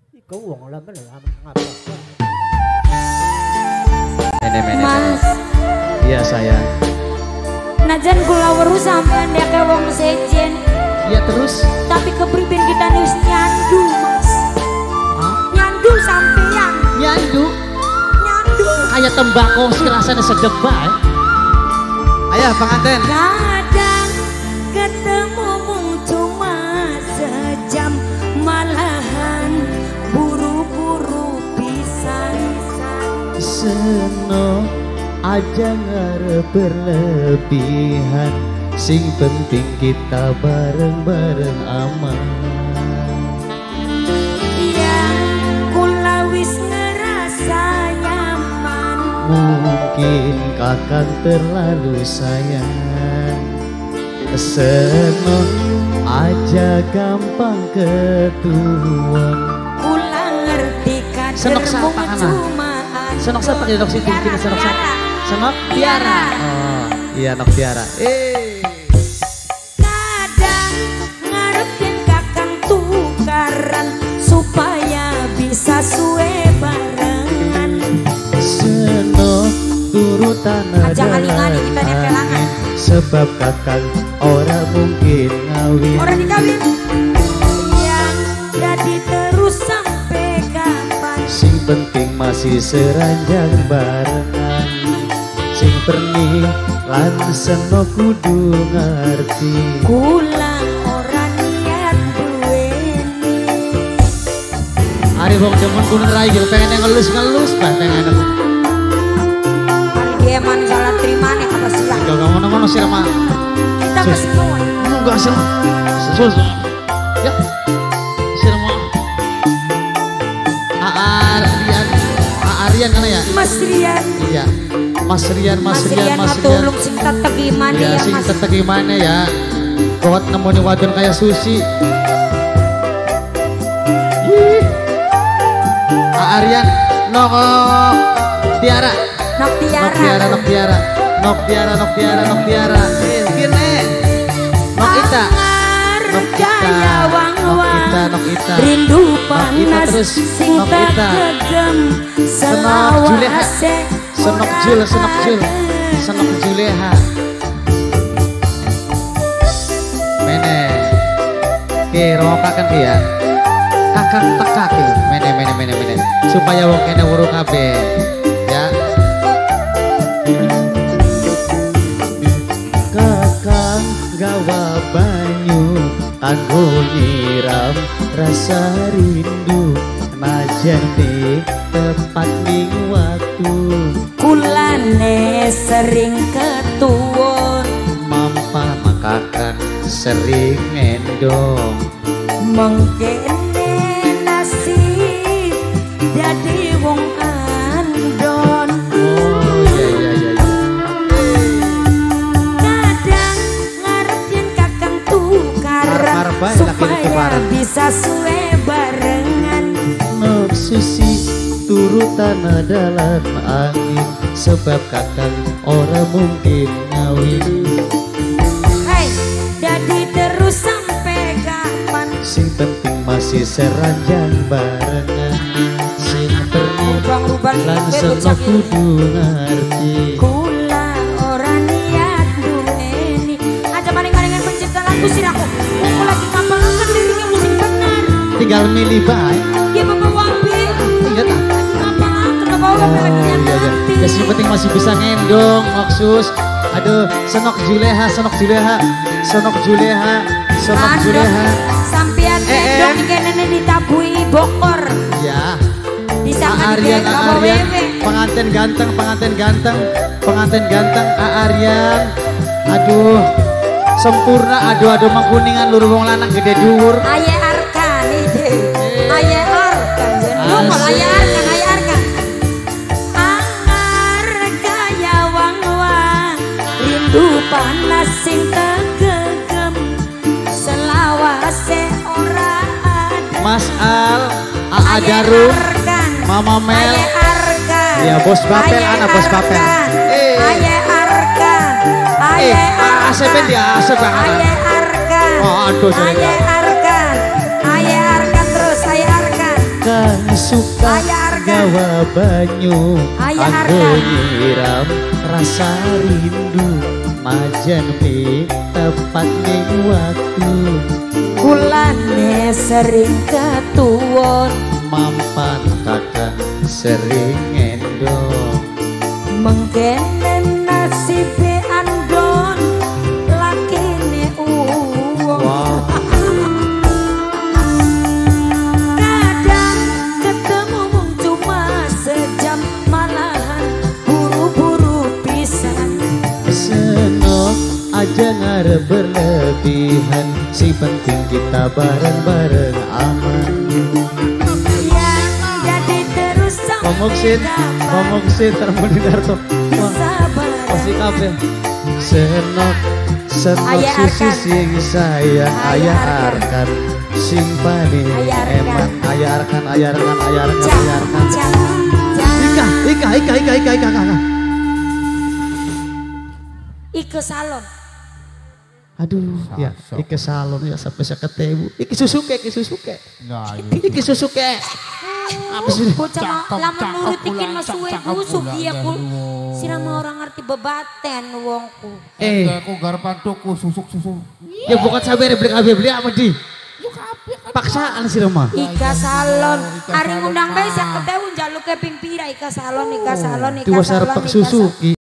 Ikaw wong alam ba ngapa? Mas. Iya sayang. Najan kula weruh sampean dek wong sejen. Iya terus. Tapi kepriben kita wis nyandu, Mas. Hah? Nyandu sampean. Nyandu. Nyandu. Kayak tembakau sih rasanya sedep bae. Ayah pengantin. Kadang ketemu mung cuma sejam, malahan buru-buru pisan. Seno aja ngarep berlebihan, sing penting kita bareng-bareng aman. Iya, kula wis ngerasa nyaman. Mungkin kakak terlalu sayang. Seno aja gampang ketuan. Kula ngerti Senok kader siapa, mung Ana? cuma Senok siapa di dok situ? Kini senok siapa? Senok Tiara. Oh iya nok Tiara. Kadang ngarepin kakang tukaran supaya bisa suwe barengan. Seno turutan Aja ngali-ngali kita nepelangan. sebab kakang ora mungkin ngawin. Orang dikawin yang jadi terus sampai kapan. Sing penting masih seranjang barengan. Sing perni lan seno kudu ngerti. Kula orang niat duweni. Ari wong demen kuning rai gitu pengen ngelus-ngelus bah pengen aku. Hari dia man salah terima nih apa sih lah. Gak ngono-ngono sih mah. Kita kasih kawan. Enggak sih. Sus. Ya. Sih mah. Arian kan ya? Mas Rian. Iya. Mas Rian. Matulung sing tetep gimana Iya, ya sing Mas. tetep gimana ya? Kuat nemuin wadon kayak Susi. Arian, Nok Tiara. Nok Tiara. Nok Tiara. Kene. Nok Ita. Nok Ita. Rindu panas terus. sing Nok tak Ita. gegem Juleha. selawase. Senok Juleha. Mene. Oke, rokakan dia. Kakak tekaki. Mene. Supaya wong kene weruh kabeh. Ya. Kakang gawa banyu kanggo nyiram rasa rindu najan di tepat ning waktu. Kulane sering ketuwon Mampah makakan sering ngendong. mengkene nasib jadi wong andon. Oh iya. Kadang ngarepin kakang tukaran Marah-marah bae laki supaya tukaran. bisa suwe barengan. Nok Susi turutan dalam angin, sebab kakang ora mungkin ngawin. Hei, jadi terus sampai kapan? Sing penting masih seranjang barengan. Sing perni Rubang-rubang lan ipe seno bocah ini. kudu ngerti. Kula orang niat duweni. Aja maling-malingan pencipta lagu siraku. Aku lagi ngapalkan liriknya musik benar. Tinggal milih bae. Ya Bapak Wabi. Iya tak? Ngapalkan Bapak Wabi lagi yang nanti. Ya sing penting masih bisa ngendong maksud. Aduh, Senok Juleha. Aduh, sampian gendong ini kayaknya ditabui bokor. Ya. Di sana Arian, di Bapak Wewe. pengantin ganteng, Arian. Aduh, sempurna. Aduh, mangkuningan lur wong lanang gede dhuwur. Aye Arkan ide. Aye Arkan. Ngomong Aye Arkan. Angar gaya wang-wang. Rindu panas sing tegegem. Selawase ora ada. Mas Al, Aye Darum, Arkan. Mama Mel. Aye Arkan. Ya, Bos Bapel, Aye anak Bos Bapel. Arkan. Aye Arkan. Aye Arkan. ASP dia, ASP banget. Aye Arkan. Oh, aduh, sorry. Aye Arkan. Aye Arkan terus, Aye Arkan. kang suka Ayah Arga. gawa banyu Ayah anggo Arga. nyiram rasa rindu majan pi tepat ning waktu kulane sering ketuwon mampan kakang sering ngendong mengkene nasibe andon lakine uwong wow. kadang ketemu mung cuma sejam malahan buru-buru pisan Senok aja ngarep berlebihan si penting kita bareng-bareng aman yang jadi terus Momoksin termuni darto wah sabar pasti kabeh senok Ayah sisi Arkan. sing sayang Ayah ayah Arkan. arkan simpani Ayah Arkan. eman ayah arkan ayah arkan ayah arkan Jangan, ayah arkan jangan, Ika. Ike salon. Aduh, ya, iki salon ya sampai saya ketemu. Iki susuke. Nah, Iki susuke. Apa sih? Bocah mah lamun nurut iki mah suwe busuk dia ku. Sirama Sirama orang ngerti bebaten wongku. aku garpan tuku susuk. Ya bukan sabar beli apa di? Paksaan sih rumah. Ika salon. Ari ngundang bae sak ketemu njaluk ke ping pira Ika salon. Dua sarpek susu.